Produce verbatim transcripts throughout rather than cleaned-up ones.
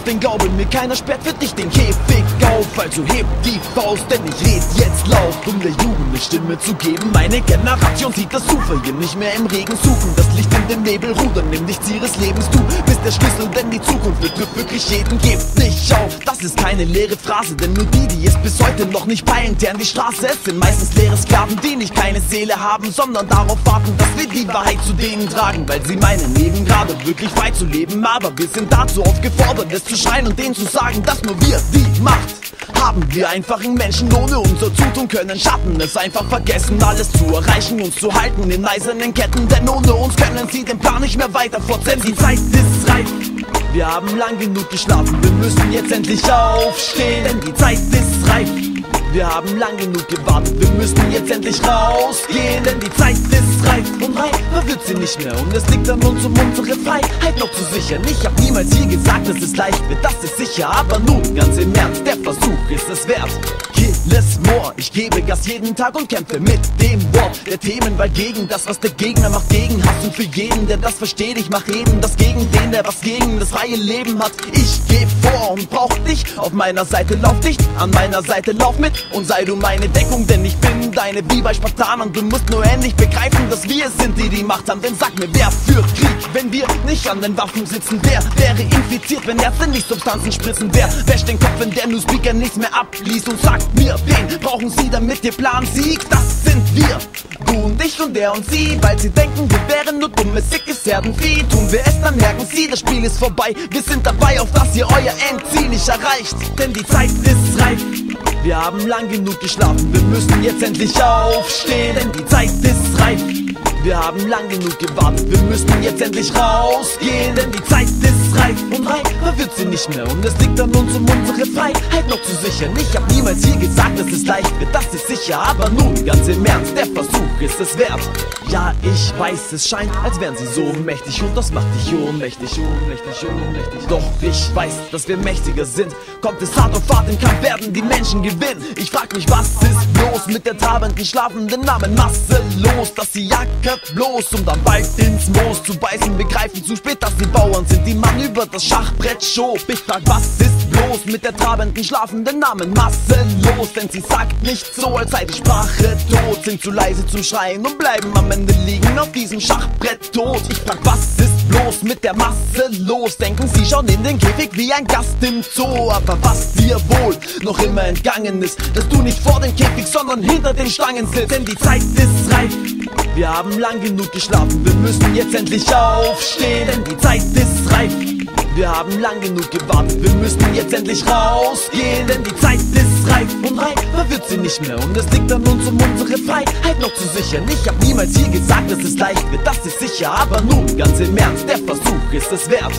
denn glaube mir, keiner sperrt für dich den Käfig auf. Also heb die Faust, denn ich red jetzt laut, um der Jugend eine Stimme zu geben. Meine Generation sieht das Ufer hier nicht mehr im Regen suchen, das Licht in den Nebel rudern, nimm nichts ihres Lebens, du bist der Schlüssel, denn die Zukunft betrifft wirklich jeden. Gebt nicht auf, das ist keine leere Phrase, denn nur die, die es bis heute noch nicht peilen, teeren die Straße. Es sind meistens leere Sklaven, die nicht keine Seele haben, sondern darauf warten, dass wir die Wahrheit zu denen tragen, weil sie meinen, eben gerade wirklich frei zu leben. Aber wir sind dazu aufgefordert, es zu schreien und denen zu sagen, dass nur wir die Macht haben. Wir einfachen Menschen ohne unser Zutun können Schatten es einfach vergessen, alles zu erreichen, uns zu halten in eisernen Ketten, denn ohne uns können sie den Plan nicht mehr weiter fortsetzen. Die Zeit ist reif, wir haben lang genug geschlafen, wir müssen jetzt endlich aufstehen, denn die Zeit ist reif. Wir haben lang genug gewartet, wir müssen jetzt endlich rausgehen, denn die Zeit ist reif und reifer wird sie nicht mehr. Und es liegt an uns, um unsere Freiheit noch zu sichern. Ich hab niemals hier gesagt, dass es leicht wird, das ist sicher, aber nun, ganz im Ernst, der Versuch ist es wert. Killes more, ich gebe Gas jeden Tag und kämpfe mit dem Wort der Themen, weil gegen das, was der Gegner macht, gegen Hass. Und für jeden, der das versteht, ich mach eben das gegen den, der was gegen das freie Leben hat. Ich geh vor und brauch dich auf meiner Seite, lauf dicht an meiner Seite, lauf mit und sei du meine Deckung, denn ich bin deine wie bei Spartanern. Du musst nur endlich begreifen, dass wir es sind, die die Macht haben. Denn sag mir, wer führt Krieg, wenn wir nicht an den Waffen sitzen? Wer wäre infiziert, wenn Ärzte nicht Substanzen spritzen? Wer wäscht den Kopf, wenn der Newspeaker nichts mehr abliest? Und sagt mir, wen brauchen sie, damit ihr Plan siegt? Das sind wir, du und ich und der und sie, weil sie denken, wir wären nur dumme, sickes Herdenvieh. Tun wir es, dann merken sie, das Spiel ist vorbei. Wir sind dabei, auf dass ihr euer Endziel nicht erreicht, denn die Zeit ist reif. Wir haben lang genug geschlafen, wir müssen jetzt endlich aufstehen, denn die Zeit ist reif. Wir haben lang genug gewartet, wir müssen jetzt endlich rausgehen, denn die Zeit ist reif und reifer wird sie nicht mehr. Und es liegt an uns, um unsere Freiheit noch zu sichern. Ich hab niemals hier gesagt, dass es leicht wird, das ist sicher, aber nun, ganz im Ernst, der Versuch ist es wert. Ja, ich weiß, es scheint, als wären sie so mächtig und das macht dich ohnmächtig, ohnmächtig, ohnmächtig. Doch ich weiß, dass wir mächtiger sind. Kommt es hart auf hart, im Kampf werden die Menschen gewinnen. Ich frag mich, was ist bloß mit der trabenden, schlafenden Namen masselos, dass sie jackert bloß, um dann bald ins Moos zu beißen. Begreifen zu spät, dass die Bauern sind, die man über das Schachbrett schob. Ich frag, was ist bloß mit der trabenden, schlafenden Namen masselos, denn sie sagt nicht so, als sei die Sprache tot. Sind zu leise zum Schreien und bleiben am Ende liegen auf diesem Schachbrett tot. Ich frag, was ist bloß mit der Masse los? Denken sie schon in den Käfig wie ein Gast im Zoo. Aber was dir wohl noch immer entgangen ist, dass du nicht vor dem Käfig, sondern hinter den Stangen sitzt, denn die Zeit ist reif. Wir haben lang genug geschlafen, wir müssen jetzt endlich aufstehen, denn die Zeit ist reif. Wir haben lang genug gewartet, wir müssen jetzt endlich rausgehen, denn die Zeit ist reif und reifer wird sie nicht mehr. Und es liegt an uns, um unsere Freiheit noch zu sichern. Ich hab niemals hier gesagt, dass es leicht wird, das ist sicher, aber nun, ganz im Ernst, der Versuch ist es wert.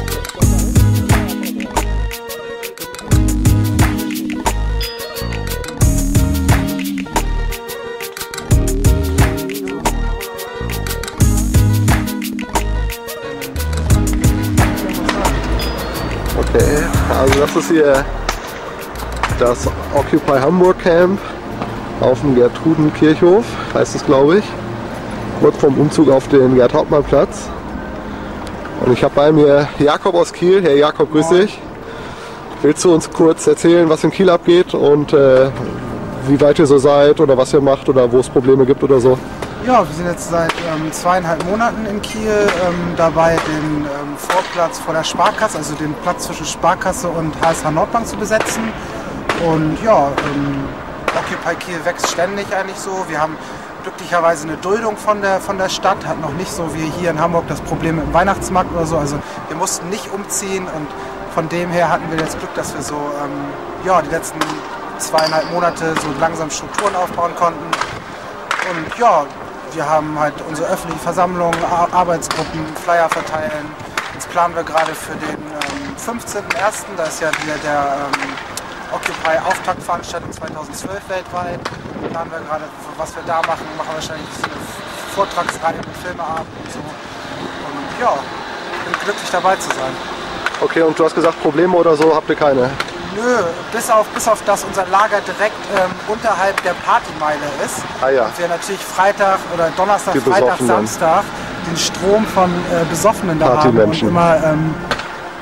Okay, also das ist hier das Occupy Hamburg Camp auf dem Gertrudenkirchhof, heißt es, glaube ich, kurz vorm Umzug auf den Gerd-Hauptmann-Platz. Und ich habe bei mir Jakob aus Kiel. Herr Jakob, grüß dich. Willst du uns kurz erzählen, was in Kiel abgeht und äh, wie weit ihr so seid oder was ihr macht oder wo es Probleme gibt oder so? Ja, wir sind jetzt seit ähm, zweieinhalb Monaten in Kiel ähm, dabei, den ähm, Vorplatz vor der Sparkasse, also den Platz zwischen Sparkasse und H S H Nordbank zu besetzen. Und ja, ähm, Occupy Kiel wächst ständig eigentlich so. Wir haben glücklicherweise eine Duldung von der, von der Stadt, hat noch nicht so wie hier in Hamburg das Problem mit dem Weihnachtsmarkt oder so. Also wir mussten nicht umziehen und von dem her hatten wir jetzt Glück, dass wir so ähm, ja, die letzten zweieinhalb Monate so langsam Strukturen aufbauen konnten. Und ja, wir haben halt unsere öffentliche Versammlung, Arbeitsgruppen, Flyer verteilen. Jetzt planen wir gerade für den ähm, fünfzehnten ersten Da ist ja wieder der ähm, Occupy Auftaktveranstaltung zweitausendzwölf weltweit. Planen wir gerade, was wir da machen. Machen wahrscheinlich eine Vortragsreihe mit Filmeabend und so. Und ja, bin glücklich dabei zu sein. Okay, und du hast gesagt, Probleme oder so habt ihr keine? Nö, bis auf, bis auf dass unser Lager direkt ähm, unterhalb der Partymeile ist. Ah, ja. Und wir natürlich Freitag oder Donnerstag, Freitag, Samstag den Strom von äh, Besoffenen da haben und immer ähm,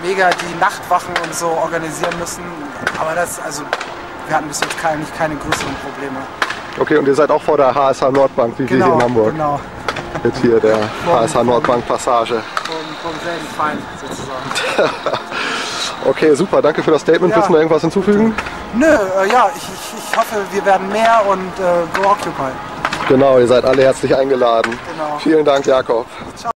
mega die Nachtwachen und so organisieren müssen. Aber das, also, wir hatten bis jetzt keine, keine größeren Probleme. Okay, und ihr seid auch vor der H S H Nordbank, wie Genau, wir hier in Hamburg. genau. Jetzt hier der H S H Nordbank Passage. Vom, vom selben Feind sozusagen. Okay, super, danke für das Statement. Ja. Willst du noch irgendwas hinzufügen? Nö, äh, ja, ich, ich, ich hoffe, wir werden mehr und äh, go Occupy. Genau, ihr seid alle herzlich eingeladen. Genau. Vielen Dank, Jakob. Ciao.